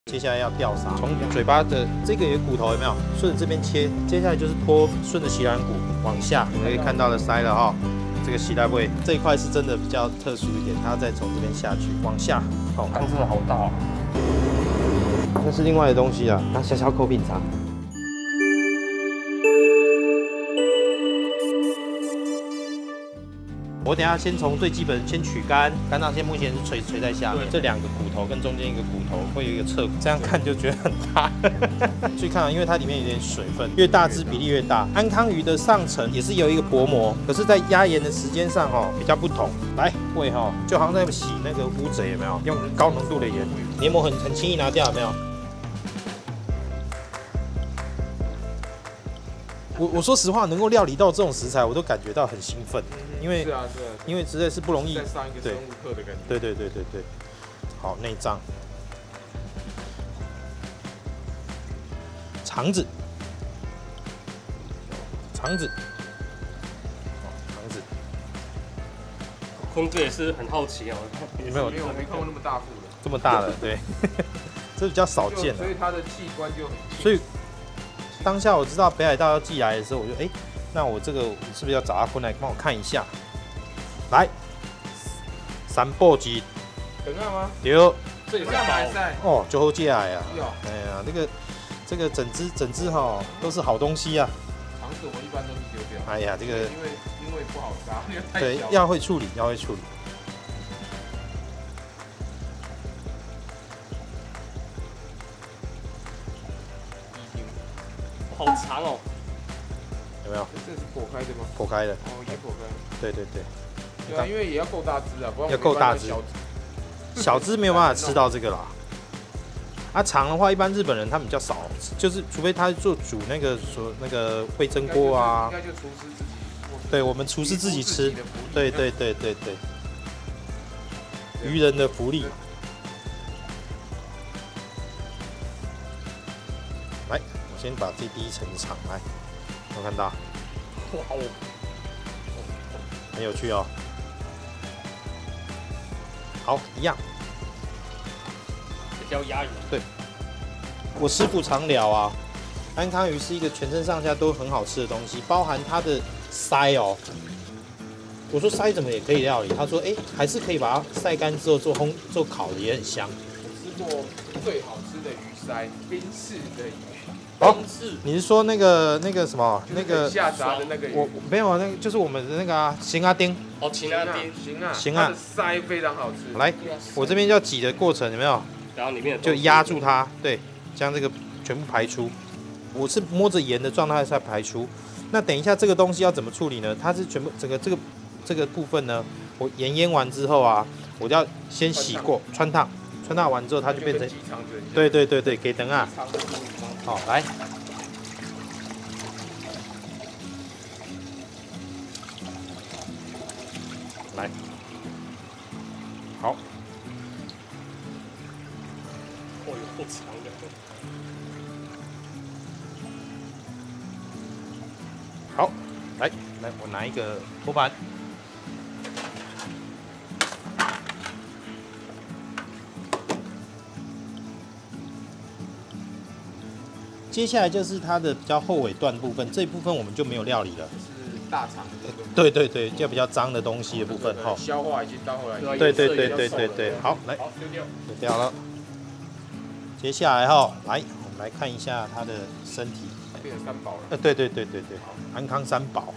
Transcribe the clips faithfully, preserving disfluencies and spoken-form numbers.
接下来要吊杀，从嘴巴的这个有骨头有没有？顺着这边切，接下来就是拖，顺着脐软骨往下，你可以看到的塞了哈。这个脐带位这一块是真的比较特殊一点，它要再从这边下去，往下。好， 汤真的好大哦。 那是另外的东西啊，拿小小口品尝。 我等一下先从最基本先取肝，肝脏先目前是垂垂在下面，这两个骨头跟中间一个骨头会有一个侧骨，这样看就觉得很大。注意看啊，因为它里面有点水分，越大只比例越大。安康鱼的上层也是有一个薄膜，可是在压盐的时间上哦比较不同。来喂哈，就好像在洗那个乌贼有没有？用高浓度的盐，黏膜很很轻易拿掉有没有？ 我我说实话，能够料理到这种食材，我都感觉到很兴奋，因为是啊是啊， 因为实在是不容易。 在上一个生物课的感觉。 对对对对对。好，内脏、肠子、肠子，哦，肠子。 坤哥也是很好奇哦， 有没有？ 因为我没看过那么大腹的。 这么大的，对，这比较少见所以它的器官就很。 所以。 当下我知道北海道要寄来的时候，我就哎、欸，那我这个我是不是要找阿坤来帮我看一下？来，三步鸡， 等下吗？ 丢， 这也是买赛哦，就好借来啊！ 有， 哎呀，这个这个整只整只哈都是好东西啊。 肠子我一般都是丢掉。 哎呀，这个因为因为不好杀，因为太对， 小。 要会处理，要会处理。 好长哦， 有没有？ 这是剖开的吗？ 剖开的。 哦，也剖开。 对对对。 对啊，因为也要够大只啊，不然要够大只。小只没有办法吃到这个啦。啊，肠的话，一般日本人他们比较少，就是除非他做煮那个所那个味噌锅啊。 应该就厨师自己。 对，我们厨师自己吃。对对对对对。渔人的福利。来。 先把这第一层肠来，有看到？ 哇哦， 很有趣哦。好，一样。 这条鸭鱼。 对。我师傅常聊啊，安康鱼是一个全身上下都很好吃的东西，包含它的鳃哦。我说鳃怎么也可以料理？他说，哎、欸，还是可以把它晒干之后做烘、做烤的，也很香。 我吃过最好吃的鱼鳃，冰室的鱼。 哦，你是说那个那个什么那个下炸的那个鱼？ 我没有，那个就是我们的那个啊，行啊丁。 哦，行啊丁， 行啊， 行啊， 它的鳃非常好吃。 来，我这边要挤的过程有没有？ 然后里面就压住它，对，将这个全部排出。我是摸着盐的状态下排出。那等一下这个东西要怎么处理呢？它是全部整个这个这个部分呢，我盐腌完之后啊，我就要先洗过，穿烫，穿烫完之后它就变成，对对对对，给等啊。 好，来，来，好， 哦，有够长的。 好，来，来，我拿一个托盘。 接下来就是它的比较后尾段部分，这一部分我们就没有料理了。 是大肠的。 对对对，就比较脏的东西的部分哈。 消化已经到后来。 对对对对对对，好，来， 好丢掉， 丢掉了。接下来哈，来，我们来看一下它的身体。 变成三宝了。 呃，对对对对对，安康三宝。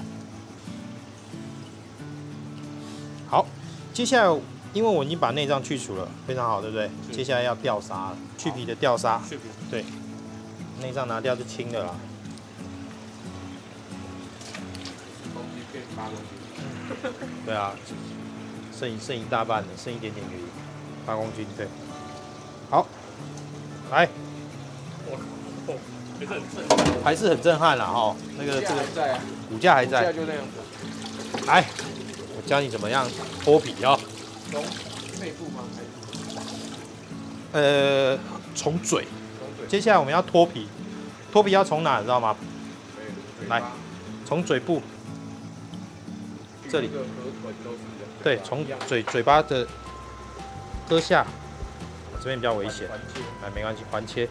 好，接下来因为我已经把内脏去除了，非常好，对不对？接下来要吊杀了，去皮的吊杀。 去皮。 对。 内脏拿掉就轻的啦。 公斤变八公斤。 对啊，剩一剩一大半了，剩一点点而已，八公斤对。好，来。 我靠，还是很震， 还是很震撼啦哈。那个这个在啊， 骨架还在。 骨架就那样子。 来，我教你怎么样脱皮啊。 从背部吗？ 呃，从嘴。 接下来我们要脱皮，脱皮要从哪，你知道吗？来，从嘴部这里，对，从嘴嘴巴的割下， 这边比较危险。 环切， 哎，没关系，环切。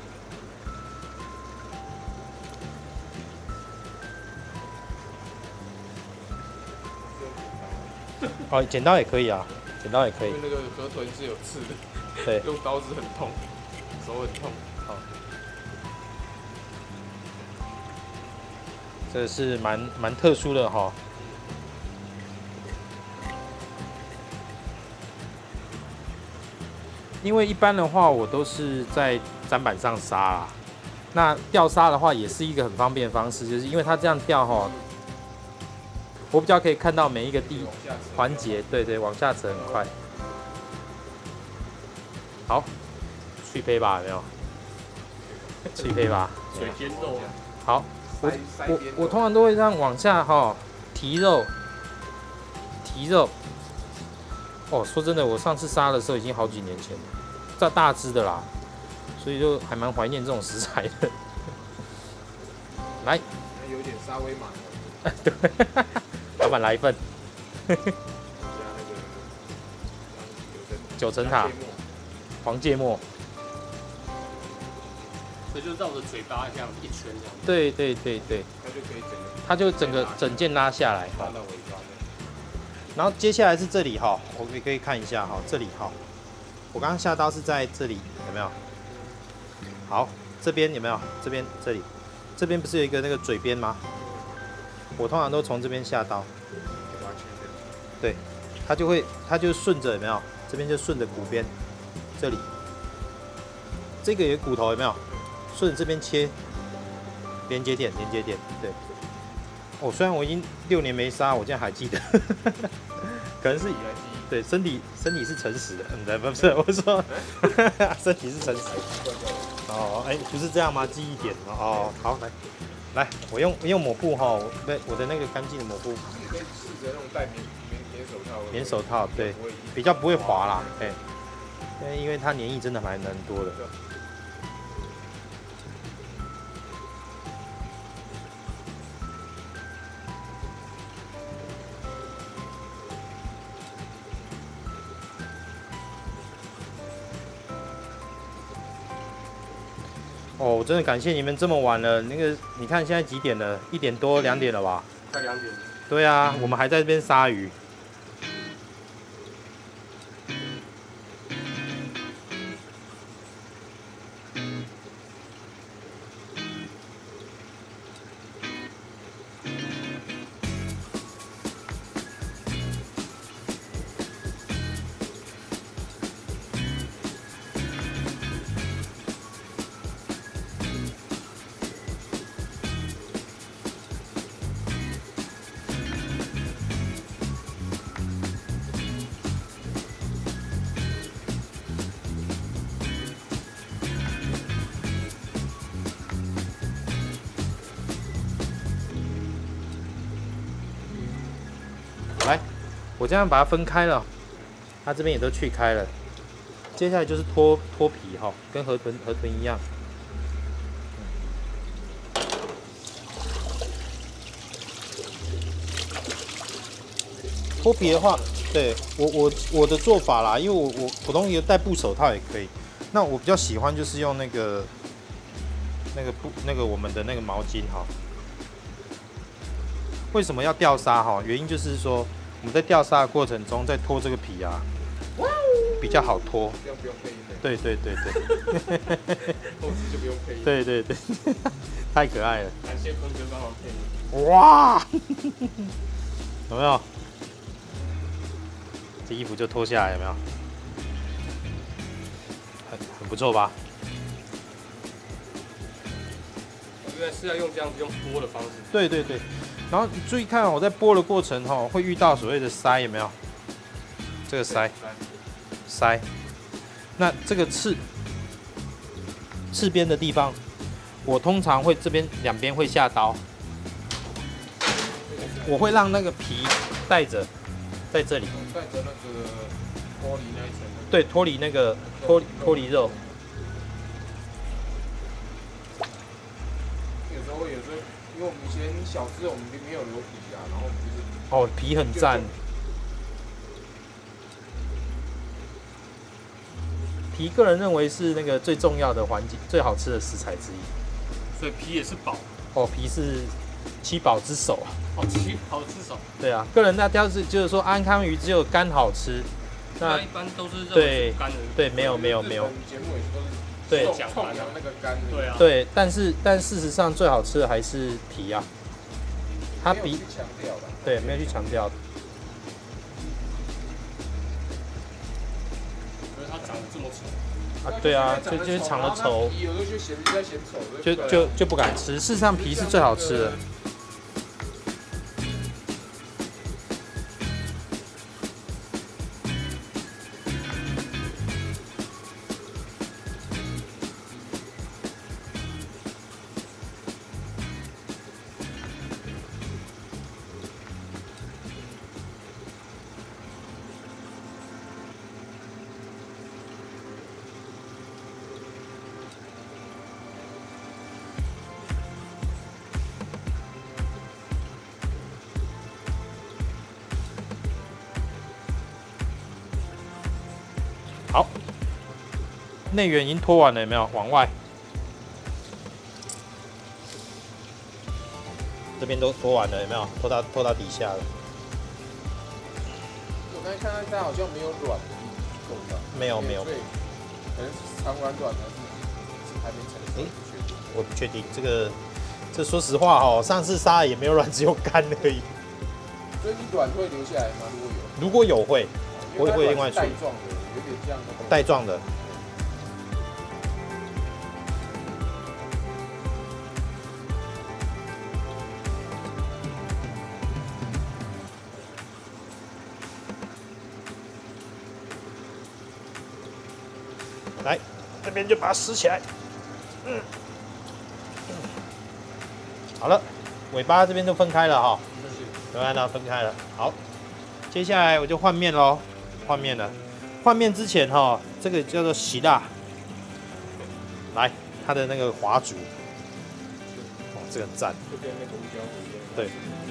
哦，剪刀也可以啊，剪刀也可以因为。那个河豚是有刺的， 对， 用刀子很痛，手很痛。 好，这个是蛮蛮特殊的哈。因为一般的话，我都是在砧板上杀啦。那吊杀的话，也是一个很方便的方式，就是因为它这样吊哈，我比较可以看到每一个地环节，对对，往下扯很快。好，去胚吧，有没有？去胚吧。 水煎肉， 好，我塞塞我边我通常都会这样往下哈提肉，提肉。哦，说真的，我上次杀的时候已经好几年前了，这大只的啦，所以就还蛮怀念这种食材的。来， 有点沙威玛味， 对，老板来一份加那个九层塔黄芥末。 所以就绕着嘴巴这样一圈这样。 对对对对， 它就可以整个它就整个整件拉下来哈。 拉到尾巴的。 然后接下来是这里哈，我们可以看一下哈，这里哈，我刚刚下刀是在这里，有没有？好，这边有没有？这边这里，这边不是有一个那个嘴边吗？我通常都从这边下刀， 把它切掉。 对，它就会，它就顺着有没有？这边就顺着骨边，这里，这个有骨头有没有？顺着这边切，连接点，连接点，对。哦，虽然我已经六年没杀，我竟然还记得，可能是以来记忆。 对身体身体是诚实的，嗯，不是，我说身体是诚实的。哦，哎，不是这样吗？记忆点哦，好，来，来，我用用抹布哈，我对我的那个干净的抹布， 你可以试着那种戴棉棉棉手套。 棉手套，对， 不会比较不会滑啦，哎，因为因为它粘液真的蛮蛮多的。哦，我真的感谢你们这么晚了。那个，你看现在几点了？一点多、两点了吧？ 快两点。 对啊，我们还在这边杀鱼。来，我这样把它分开了，它这边也都去开了。接下来就是脱脱皮哈，跟河豚河豚一样。脱皮的话，对我我我的做法啦，因为我我普通一个戴布手套也可以。那我比较喜欢就是用那个那个布那个我们的那个毛巾哈。为什么要吊杀哈？原因就是说我们在吊杀的过程中，在脱这个皮啊，比较好脱。 这样不用配音的。 对对对对。 后期就不用配音。 对对对，太可爱了。 感谢坤哥帮忙配音。 哇，有没有？这衣服就脱下来，有没有？很很不错吧？ 原来是要用这样子用剥的方式。 对对对。然后注意看，我在剥的过程哈，会遇到所谓的鳃，有没有？这个鳃，鳃。那这个刺刺边的地方，我通常会这边两边会下刀，我会让那个皮带着在这里， 带着那个脱离那一层。 对，脱离那个脱脱离肉。 有时候有时候，因为我们以前小只，我们没有留皮啊，然后就是哦，皮很赞。 皮个人认为是那个最重要的环节，最好吃的食材之一。 所以皮也是宝。 哦，皮是七宝之首啊。 哦，七宝之首。 对啊，个人那挑是就是说安康鱼只有肝好吃， 那一般都是认为是肝的。 对，没有没有没有。 节目也都是对讲那个肝。 对啊。 对，但是但事实上最好吃的还是皮啊。它比强调的。 对，没有去强调。 因为它长得这么丑。 啊，对啊，就就是长得丑， 有的就嫌人家嫌丑， 就就就不敢吃。事实上皮是最好吃的。好，内缘已经拖完了，有没有？往外，这边都拖完了，有没有？拖到拖到底下了。 我刚才看到它好像没有软的构造， 没有没有， 可能是长软软的，是还没成熟，不确定。 我不确定这个，这说实话哦，上次杀也没有软，只有干而已。 所以你软会留下来吗？如果有， 如果有会，我也会另外处理。 带状的，有点这样的。 带状的。来，这边就把它撕起来。嗯，好了，尾巴这边就分开了哈，有看到分开了。好，接下来我就换面喽，换面了。换面之前哈，这个叫做喜辣，来它的那个华煮，哦，这个很赞。对。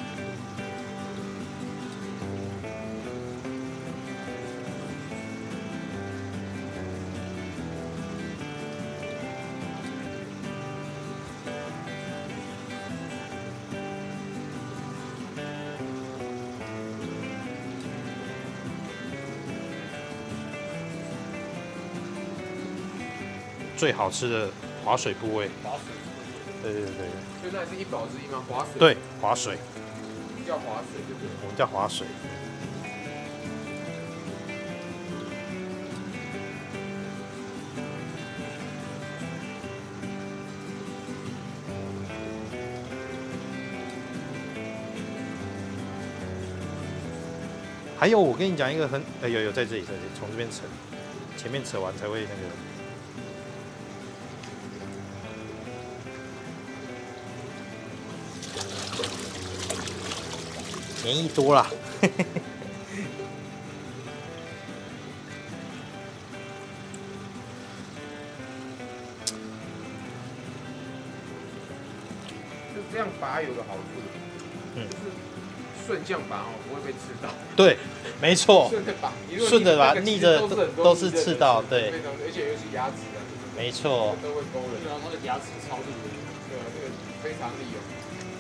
最好吃的滑水部位， 滑水， 对对对对， 所以那是一宝之一吗？滑水， 对，滑水， 叫滑水对不对？ 我们叫滑水。还有，我跟你讲一个很，哎、有有在这里，在这里，从这边扯，前面扯完才会那个。便宜多啦，就这样拔有个好处，嗯，就是顺向拔哦，不会被刺到。 对，没错。 顺着拔， 顺着拔，逆着都是刺到，对。 而且尤其牙齿啊， 没错。 都会勾人。 对啊，它的牙齿超利的。 对啊，这个非常利用。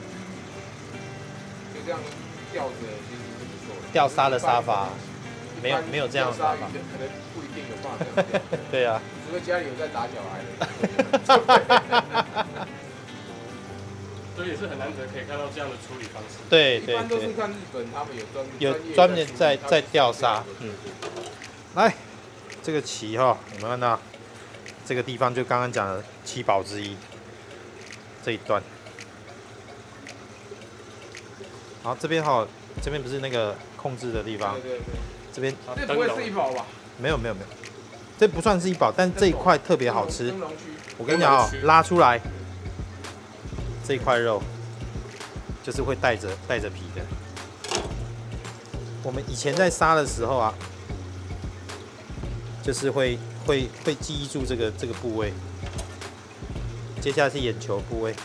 就这样。吊着其实是不错的。 吊沙的杀法，没有没有这样的杀法， 可能不一定有办法这样吊。 对啊。 除非家里有在打小孩的。 所以也是很难得可以看到这样的处理方式。 对对对。 一般都是看日本，他们有专有专门在在吊沙。嗯。来，这个鳍哈，我们看到这个地方就刚刚讲的七宝之一，这一段。好，这边哈，这边不是那个控制的地方， 对对对， 这边这不会是一宝吧？ 没有没有没有，这不算是一宝，但这一块特别好吃。我跟你讲哦，拉出来这一块肉，就是会带着带着皮的。我们以前在杀的时候啊，就是会会会记忆住这个这个部位。接下来是眼球部位。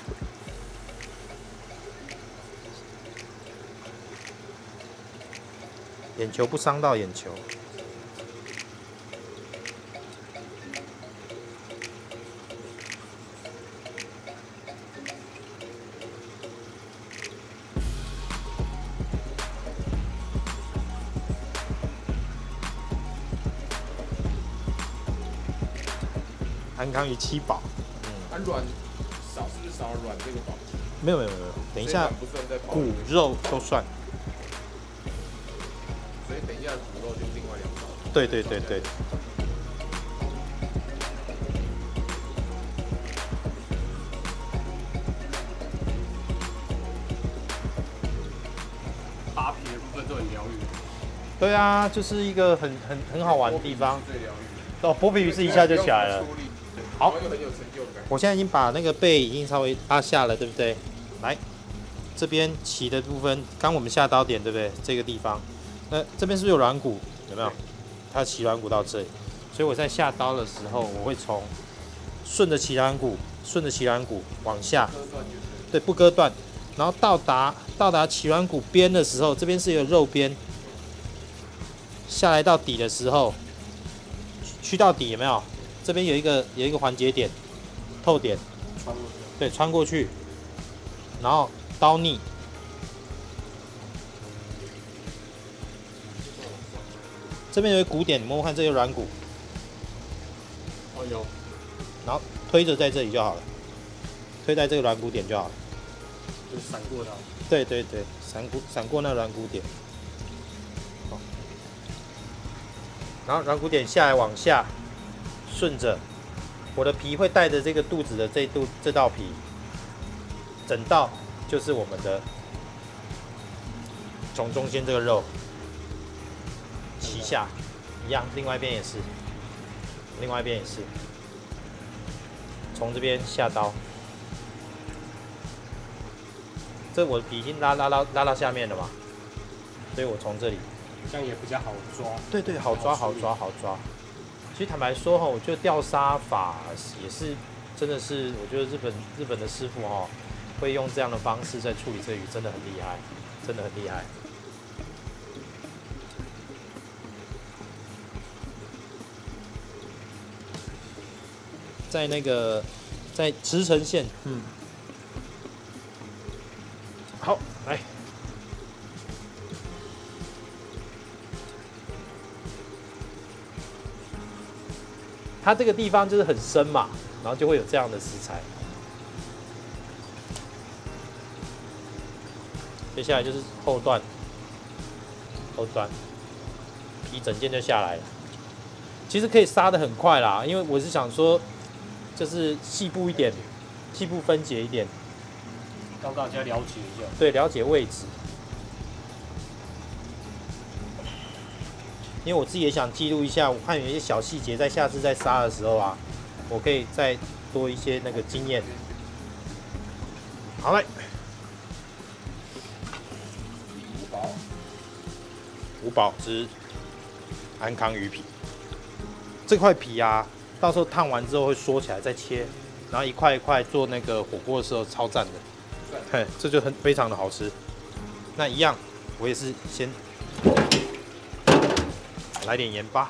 眼球不伤到眼球， 安康鱼七宝。 嗯，啊卵少是不是少了卵这个宝？ 没有没有没有，等一下不算在宝骨肉都算。 所以等一下骨肉就另外两宝。 对对对对。 扒皮的部分都很疗愈。 对啊，就是一个很很很好玩的地方。 最疗愈。 哦，剥皮鱼是一下就起来了。好， 又很有成就感。 我现在已经把那个背已经稍微拉下了，对不对？来，这边鳍的部分，刚我们下刀点，对不对？这个地方，那这边是不是有软骨？有没有？它鳍软骨到这里，所以我在下刀的时候，我会从顺着鳍软骨，顺着鳍软骨往下，对，不割断，然后到达到达鳍软骨边的时候，这边是有肉边，下来到底的时候，去到底有没有？这边有一个有一个环节点，透点， 穿过去。 对，穿过去，然后刀逆，这边有一个骨点，你摸摸看，这个软骨， 哦有， 然后推着在这里就好了，推在这个软骨点就好了。 就是闪过它。 对对对，闪骨闪过那个软骨点，好，然后软骨点下来往下。顺着我的皮会带着这个肚子的这肚这道皮，整道就是我们的从中间这个肉，旗下一样，另外一边也是，另外一边也是，从这边下刀，这我的皮已经拉拉拉拉到下面了嘛，所以我从这里， 这样也比较好抓。 对对，好抓好抓好抓。其实坦白说哈，我觉得钓沙法也是，真的是，我觉得日本日本的师傅哈，会用这样的方式在处理这鱼，真的很厉害，真的很厉害。在那个在茨城县，嗯，好，来。它这个地方就是很深嘛，然后就会有这样的食材。接下来就是后段，后段皮整件就下来了。其实可以杀得很快啦，因为我是想说，就是细部一点，细部分解一点， 让大家了解一下。 对，了解位置。因为我自己也想记录一下，我看有一些小细节，在下次在杀的时候啊，我可以再多一些那个经验。好嘞， 五宝， 五宝之安康鱼皮，这块皮啊，到时候烫完之后会缩起来再切，然后一块一块做那个火锅的时候超赞的，嘿，这就很非常的好吃。那一样，我也是先。来点盐巴，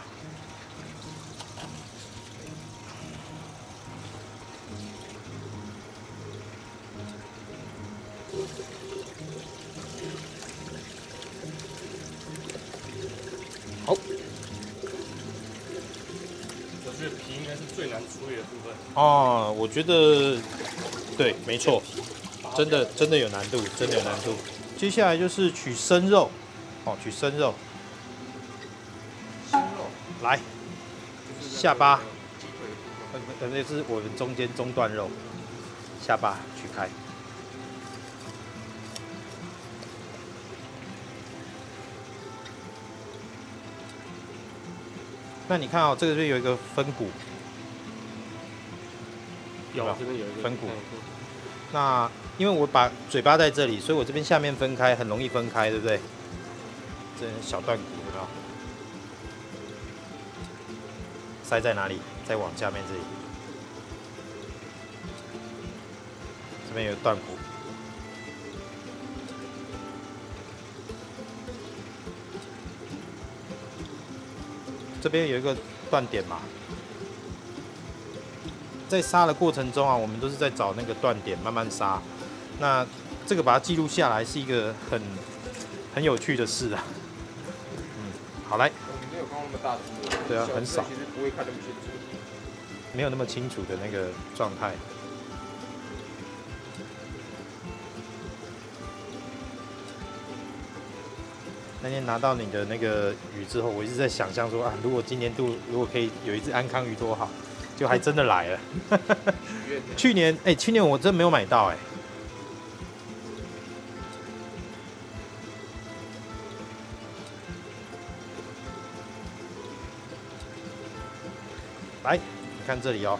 好。 我觉得皮应该是最难处理的部分。 哦，我觉得对，没错，真的真的有难度，真的有难度。接下来就是取生肉，哦，取生肉。来，下巴，呃，那是我们中间中段肉，下巴取开。那你看哦，这个边有一个分骨， 有这边有一个分骨。那因为我把嘴巴在这里，所以我这边下面分开，很容易分开，对不对？这小段骨有没有？塞在哪里？再往下面这里，这边有断骨。这边有一个断点嘛，在杀的过程中啊，我们都是在找那个断点，慢慢杀。那这个把它记录下来是一个很很有趣的事啊。嗯，好来。 我没有看那么大只。 对啊，很少。 其实不会看那么清楚。 没有那么清楚的那个状态。那天拿到你的那个鱼之后，我一直在想象说啊，如果今年度如果可以有一只安康鱼多好，就还真的来了。去年哎、欸，去年我真没有买到哎、欸。来，你看这里哦，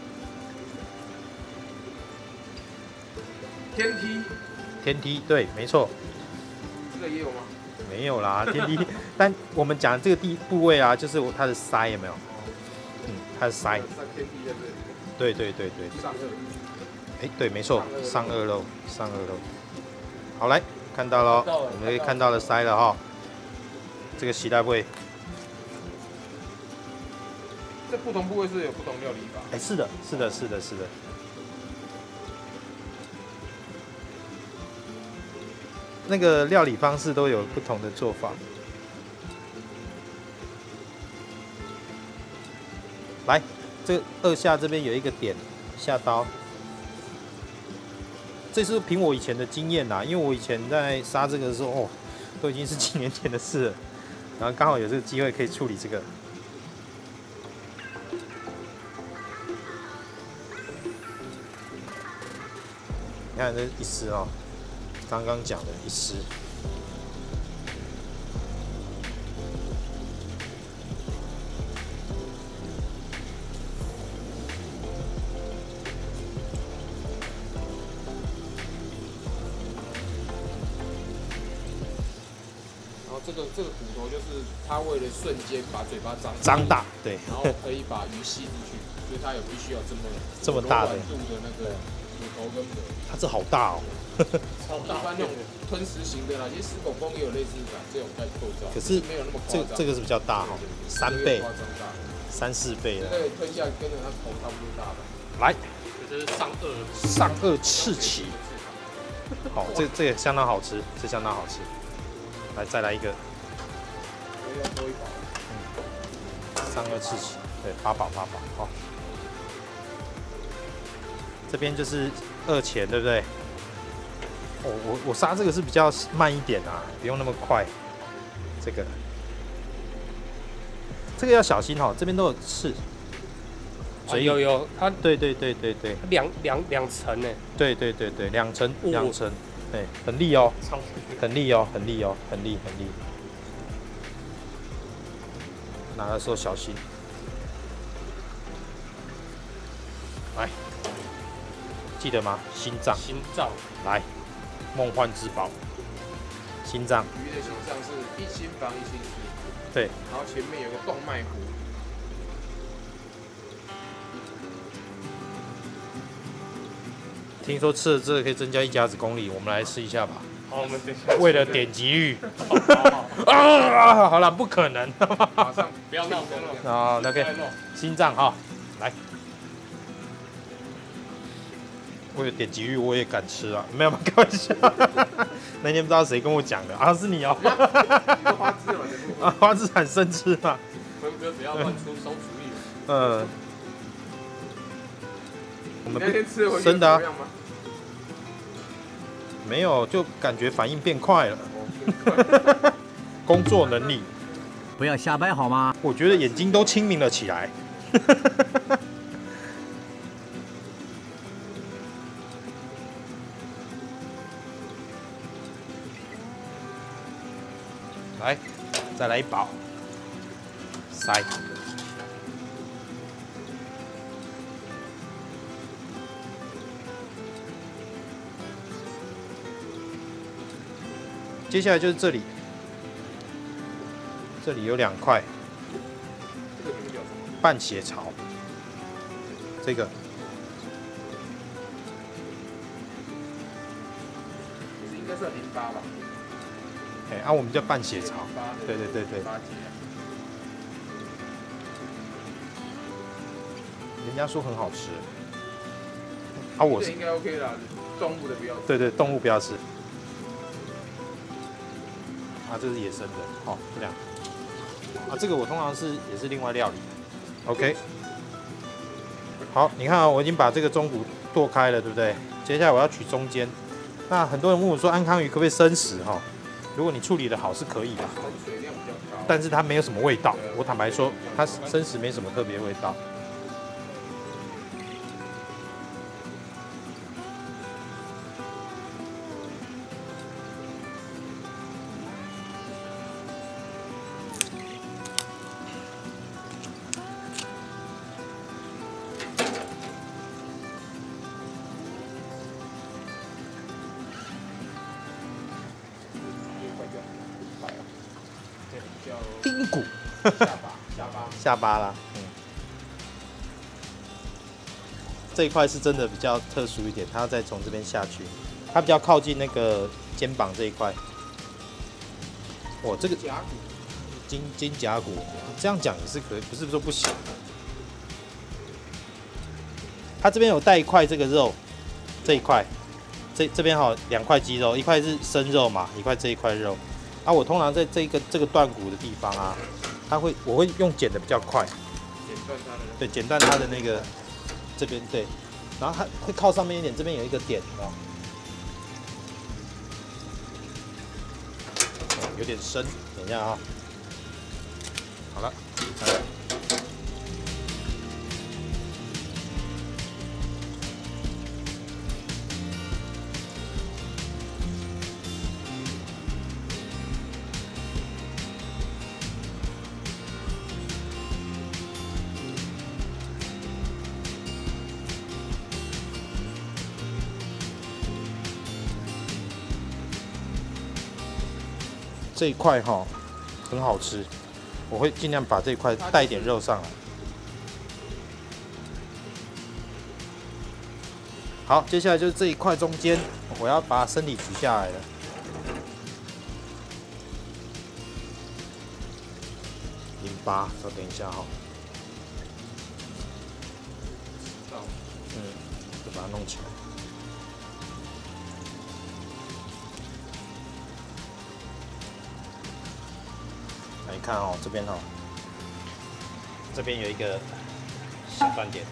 天梯， 天梯，对，没错。 这个也有吗？ 没有啦，天梯。但我们讲这个地部位啊，就是它的鳃有没有？嗯，它的鳃。 天梯在这里。 对对对对。 上颚。 哎，对，没错，上颚肉，上颚肉。好，来看到了，我们可以看到了鳃了哈。这个洗带位。 这不同部位是有不同料理法。 哎，是的，是的，是的，是的。那个料理方式都有不同的做法。来，这二下这边有一个点下刀，这是凭我以前的经验啦，因为我以前在杀这个的时候，哦，都已经是几年前的事了，然后刚好有这个机会可以处理这个。你看这一丝哦，刚刚讲的一丝。 然后这个这个骨头就是它为了瞬间把嘴巴张张大，对， 然后可以把鱼吸进去，所以它有必须要这么这么大的度的那个骨头跟膜。 它这好大哦。 超大，一般那种吞食型的啦，其实石狗公也有类似的这种带构造， 可是没有那么夸这张。 这个是比较大哈，三倍、三四倍的。 这个吞下跟着它头差不多大吧。 来， 这是上颚上颚赤鳍，好，这这也相当好吃，这相当好吃。来，再来一个， 要多一把。 上颚赤鳍，对，八宝八宝，好。这边就是二钱，对不对？哦，我我杀这个是比较慢一点啊，不用那么快。这个，这个要小心哦，这边都有刺。 嘴有有，它对对对对对， 两两两层呢。 对对对对，两层两层，哎，很利哦，很利哦，很利哦，很利很利。拿的时候小心。来，记得吗？心脏。 心脏。 来。梦幻之宝，心脏。 鱼的心脏是一心房一心室。 对。 然后前面有个动脉壶。 听说吃了这个可以增加一甲子功力，我们来试一下吧。 好，我们等一下。 为了点击率。啊，好了，不可能。 马上不要闹，不要闹。 啊 ，OK。心脏哈，来。为了点击率，我也敢吃啊！没有，开玩笑。那天不知道谁跟我讲的啊，是你哦。 花枝啊，花枝很生吃嘛。 坤哥不要乱出馊主意。 呃，我们那天吃的真的啊？没有，就感觉反应变快了。工作能力。 不要瞎掰好吗？ 我觉得眼睛都清明了起来。来，再来一包，塞。接下来就是这里，这里有两块，半血槽，这个。 应该算淋巴吧。 哎，啊，我们叫半血槽，对对对对。人家说很好吃，啊，我是应该 OK 啦，动物的不要吃。 对对，动物不要吃。啊，这是野生的，好，这样。啊，这个我通常是也是另外料理 ，OK。 好，你看啊、哦，我已经把这个中骨剁开了，对不对？接下来我要取中间。那很多人问我说，安康鱼可不可以生食？哈，如果你处理的好是可以的， 含水量比较高， 但是它没有什么味道。我坦白说，它生食没什么特别味道。丁骨， 下巴下巴下巴啦，嗯，这一块是真的比较特殊一点，它要再从这边下去，它比较靠近那个肩膀这一块。哇，这个甲骨肩肩胛骨，这样讲也是可以，不是说不行。它这边有带一块这个肉，这一块，这这边好两块肌肉，一块是生肉嘛，一块这一块肉。啊，我通常在这个这个断骨的地方啊，它会我会用剪的比较快， 剪断它的， 对，剪断它的那个这边对，然后它会靠上面一点，这边有一个点，哦，有点深，等一下啊，好了，来。这一块哈很好吃，我会尽量把这一块带一点肉上来。好，接下来就是这一块中间，我要把身体取下来了。淋巴，稍等一下哈。嗯，就把它弄起来。来看哦，这边哦，这边有一个小断点。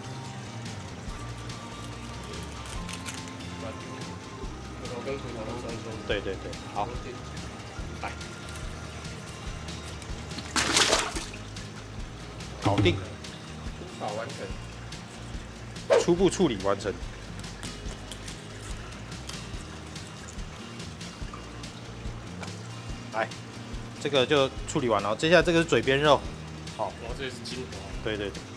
骨头跟骨头都中间。 对对对，好，来，搞定， 好完成。 初步处理完成。来。这个就处理完了，接下来这个是嘴边肉，好， 然后这里是精华， 对对对。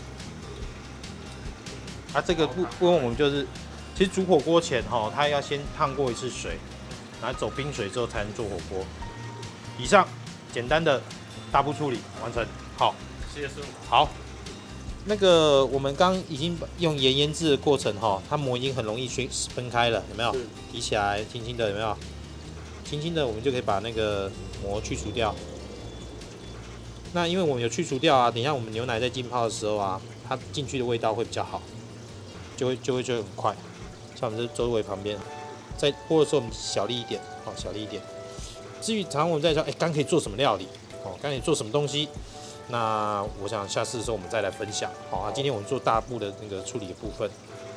啊，这个部部分我们就是，其实煮火锅前哈，它要先烫过一次水，然后走冰水之后才能做火锅。以上简单的大步处理完成，好， 谢谢师傅。 好，那个我们刚已经用盐腌制的过程哈，它膜已经很容易分分开了，有没有？提起来轻轻的，有没有？轻轻的，我们就可以把那个膜去除掉。那因为我们有去除掉啊，等一下我们牛奶在浸泡的时候啊，它进去的味道会比较好，就会就会就会很快。像我们这周围旁边，在剥的时候我们小力一点，好，小力一点。至于常常我们在说，哎，肝可以做什么料理？哦，肝可以做什么东西？那我想下次的时候我们再来分享。好啊，今天我们做大步的那个处理的部分。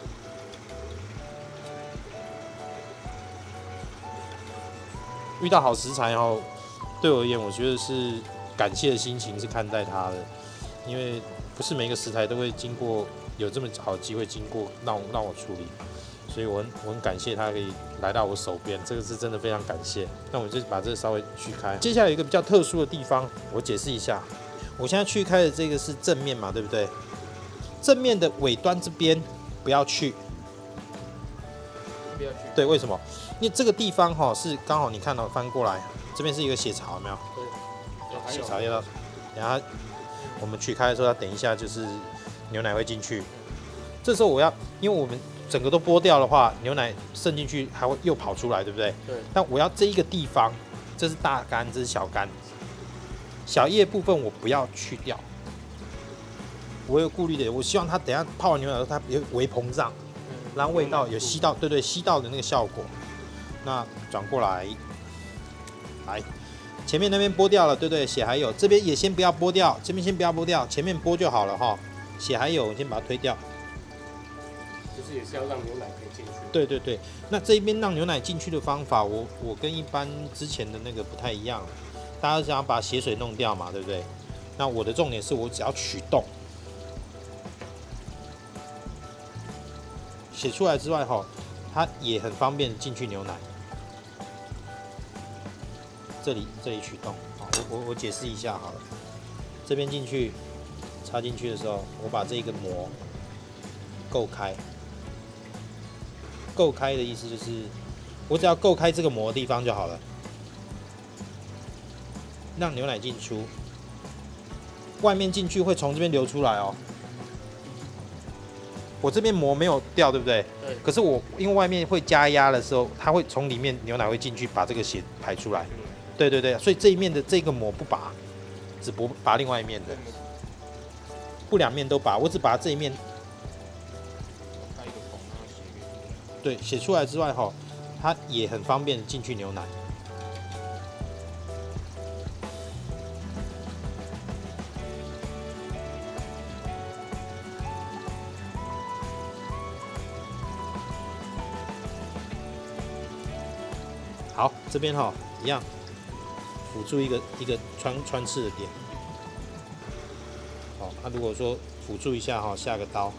遇到好食材后，对我而言，我觉得是感谢的心情是看待它的，因为不是每个食材都会经过有这么好的机会经过让让我处理，所以我很我很感谢它可以来到我手边，这个是真的非常感谢。那我就把这个稍微去开。接下来有一个比较特殊的地方，我解释一下。我现在去开的这个是正面嘛，对不对？正面的尾端这边不要去。 不要去。 对，为什么？因为这个地方哈是刚好你看到翻过来，这边是一个血槽，有没有？ 对， 血槽要，然后我们取开的时候要等一下，就是牛奶会进去。这时候我要，因为我们整个都剥掉的话，牛奶渗进去还会又跑出来，对不对？ 对。 但我要这一个地方，这是大肝，这是小肝，小叶部分我不要去掉。我有顾虑的，我希望它等一下泡完牛奶的时候，它有微膨胀，让味道有吸到，对对，吸到的那个效果。那转过来，来，前面那边剥掉了，对对，血还有，这边也先不要剥掉，这边先不要剥掉，前面剥就好了哈。血还有，我先把它推掉。 就是也是要让牛奶可以进去。 对对对，那这一边让牛奶进去的方法，我我跟一般之前的那个不太一样，大家想要把血水弄掉嘛，对不对？那我的重点是我只要取冻，写出来之外哈，它也很方便进去牛奶。这里这里取冻，好，我我我解释一下好了，这边进去插进去的时候，我把这个膜够开。够开的意思就是，我只要够开这个膜的地方就好了，让牛奶进出，外面进去会从这边流出来哦。我这边膜没有掉，对不对？ 对。 可是我因为外面会加压的时候，它会从里面牛奶会进去，把这个血排出来。对对对，所以这一面的这个膜不拔，只不拔另外一面的，不两面都拔，我只拔这一面。对，写出来之外哈，它也很方便进去牛奶。好，这边哈一样，辅助一个一个穿穿刺的点。好，那如果说辅助一下哈，下个刀。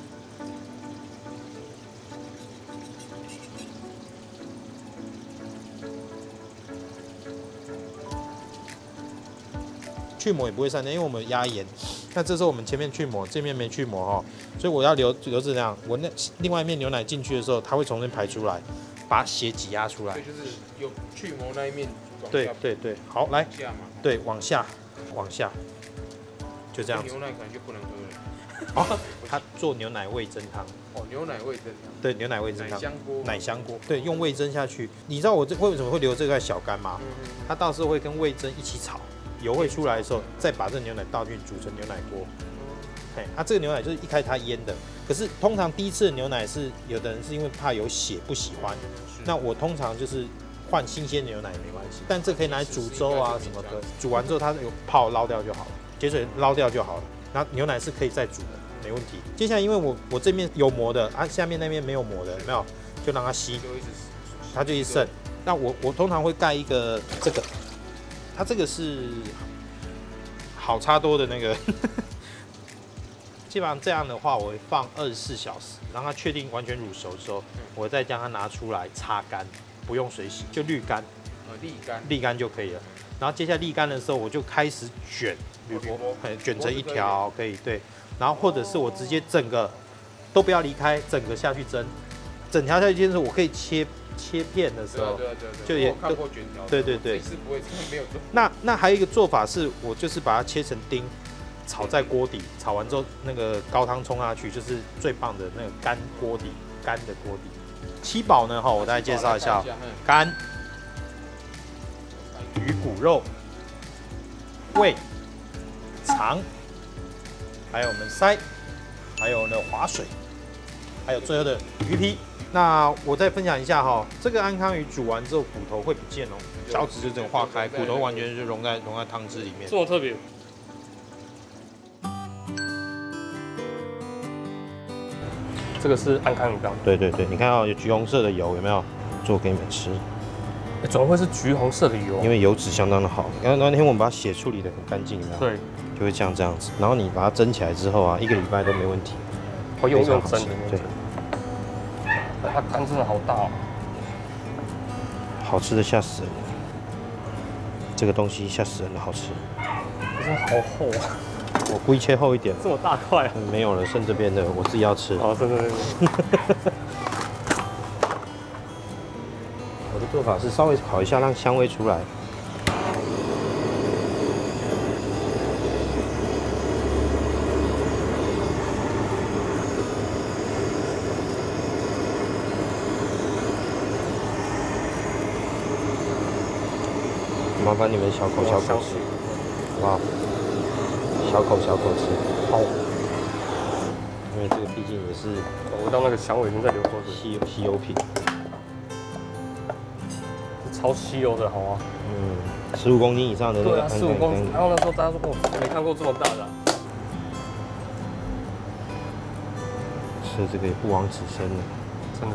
去膜也不会散掉，因为我们压盐。那这时候我们前面去膜，这面没去膜哈，所以我要留留着这样。我那另外一面牛奶进去的时候，它会从这边排出来，把血挤压出来。 对，就是有去膜那一面。 对对对，好来，对，往下，往下，就这样子。 牛奶可能就不能喝了。 哦，它做牛奶味噌汤。 哦，牛奶味噌汤。 对，牛奶味噌汤。 奶香锅。 奶香锅。对，用味噌下去。你知道我这为什么会留这块小干吗？嗯、它到时候会跟味噌一起炒。油会出来的时候，再把这个牛奶倒进去煮成牛奶锅。嘿，它、啊、这个牛奶就是一开始它腌的，可是通常第一次的牛奶是有的人是因为怕有血不喜欢，那我通常就是换新鲜牛奶也没关系，但这可以拿来煮粥啊什么的，煮完之后它有泡捞掉就好了，血水捞掉就好了，然后牛奶是可以再煮的，没问题。接下来因为我我这面有膜的啊，下面那边没有膜的，有没有？就让它吸，它就一渗。那我我通常会盖一个这个。它这个是好差多的那个，基本上这样的话，我会放二十四小时，让它确定完全乳熟之后，我再将它拿出来擦干，不用水洗，就滤干， 呃，沥干， 沥干就可以了。然后接下来沥干的时候，我就开始卷铝箔，卷成一条可以对，然后或者是我直接整个都不要离开，整个下去蒸，整条下去蒸的时候，我可以切。切片的时候， 对对对， 就也看过卷条， 对对对， 是不会没有。 那那还有一个做法是，我就是把它切成丁，炒在锅底，炒完之后那个高汤冲下去，就是最棒的那个干锅底，干的锅底。七宝呢，哈，我大概介绍一下，肝、鱼骨肉、胃、肠，还有我们腮，还有呢划水，还有最后的鱼皮。那我再分享一下哈，这个安康鱼煮完之后骨头会不见哦，脚趾就整个化开，骨头完全就融在融在汤汁里面。 这么特别。这个是安康鱼缸。 对对对，你看到有橘红色的油有没有？做给你们吃。 欸、怎么会是橘红色的油？ 因为油脂相当的好。刚刚那天我们把血处理得很干净，有没有？ 对。 就会这样这样子，然后你把它蒸起来之后啊，一个礼拜都没问题。 我用用蒸的。 对。 它肝真的好大哦， 好吃的吓死人！这个东西吓死人了，好吃。 真的好厚啊！ 我故意切厚一点。 这么大块、啊嗯？没有了，剩这边的，我自己要吃。 好，真的。 我的做法是稍微烤一下，让香味出来。麻烦你们小口小口吃，好不好？小口小口吃。 好。 因为这个毕竟也是闻到那个香味已经在流口水。 稀稀有品。 超稀有的，好啊。 嗯，十五公斤以上的那个。 对啊，十五公斤。然后那时候大家说，哦，没看过这么大的、啊。 是。 车子可以不枉此生了， 真的。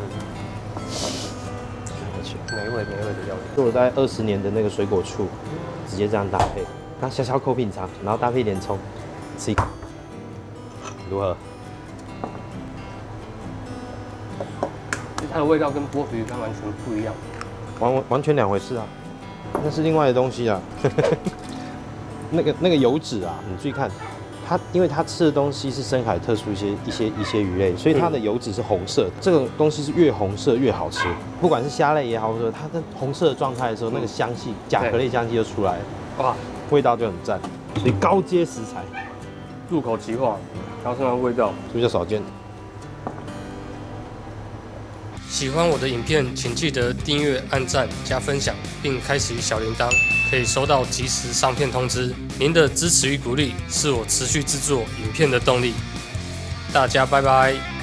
美味美味的料理， 就我在二十年的那个水果醋，直接这样搭配，然后小小口品尝，然后搭配一点葱，吃一口，如何？ 它的味道跟剥皮鱼干完全不一样， 完完全两回事啊，那是另外的东西啊。那个那个油脂啊，你注意看，它因为它吃的东西是深海特殊一些一些一些鱼类，所以它的油脂是红色。这个东西是越红色越好吃，不管是虾类也好，或者它的红色的状态的时候，那个香气甲壳类香气就出来了， 哇， 味道就很赞。所以高阶食材， 入口即化，然后身上的味道这比较少见。 喜欢我的影片，请记得订阅、按赞、加分享，并开启小铃铛，可以收到及时上片通知。您的支持与鼓励是我持续制作影片的动力。大家拜拜。